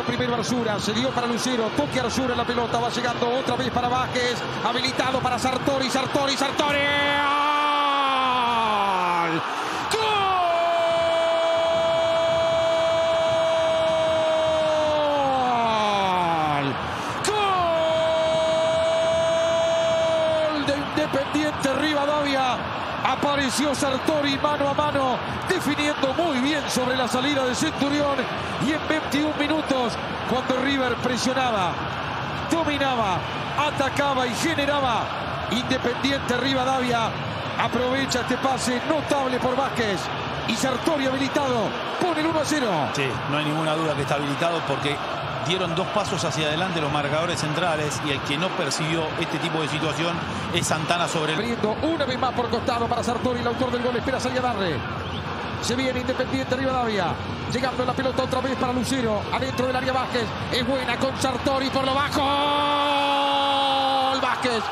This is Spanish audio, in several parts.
Primero Arzura, se dio para Lucero, toque Arzura en la pelota, va llegando otra vez para Vázquez, habilitado para Sartori. ¡Gol! ¡Gol de Independiente Rivadavia! Apareció Sartori mano a mano, definiendo muy bien sobre la salida de Centurión. Y en 21 minutos, cuando River presionaba, dominaba, atacaba y generaba, Independiente Rivadavia aprovecha este pase notable por Vázquez. Y Sartori habilitado, pone el 1-0. Sí, no hay ninguna duda que está habilitado porque dieron dos pasos hacia adelante los marcadores centrales y el que no persiguió este tipo de situación es Santana sobre el... Abriendo una vez más por costado para Sartori, el autor del gol espera salir a darle. Se viene Independiente Rivadavia, llegando la pelota otra vez para Lucero, adentro del área Vázquez, es buena con Sartori por lo bajo. Vázquez,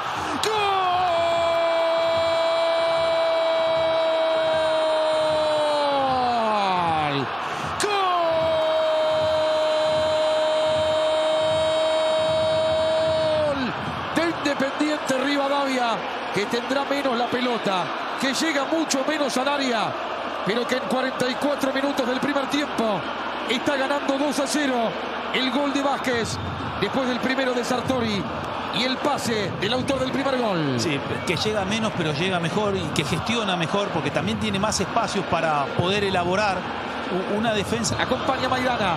Independiente Rivadavia, que tendrá menos la pelota, que llega mucho menos al área, pero que en 44 minutos del primer tiempo está ganando 2-0 el gol de Vázquez, después del primero de Sartori y el pase del autor del primer gol. Sí, que llega menos pero llega mejor y que gestiona mejor porque también tiene más espacios para poder elaborar una defensa. Acompaña Maidana.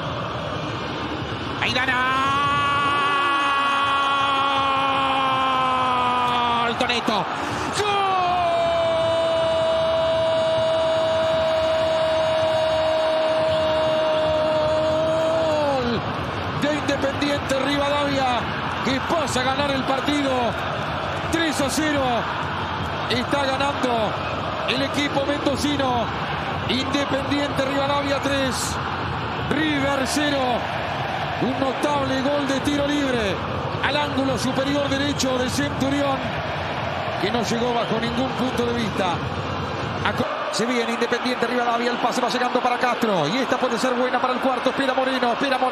Toneto. ¡Gol de Independiente Rivadavia, que pasa a ganar el partido 3-0! Está ganando el equipo mendocino. Independiente Rivadavia 3, River 0. Un notable gol de tiro libre al ángulo superior derecho de Centurión, que no llegó bajo ningún punto de vista. Se viene Independiente Rivadavia, el pase va llegando para Castro. Y esta puede ser buena para el cuarto. Espera Moreno.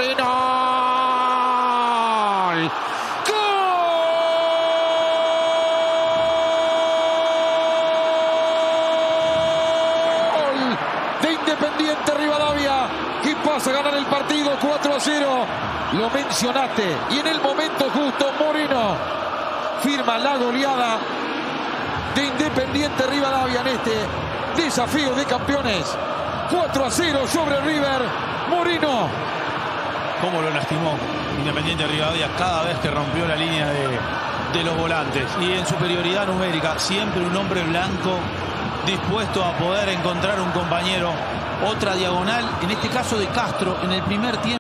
Gol de Independiente Rivadavia, que pasa a ganar el partido 4-0. Lo mencionaste. Y en el momento justo, Moreno firma la goleada de Independiente Rivadavia en este desafío de campeones. 4-0 sobre River. Moreno. Cómo lo lastimó Independiente Rivadavia cada vez que rompió la línea de los volantes. Y en superioridad numérica, siempre un hombre blanco dispuesto a poder encontrar un compañero. Otra diagonal, en este caso de Castro, en el primer tiempo.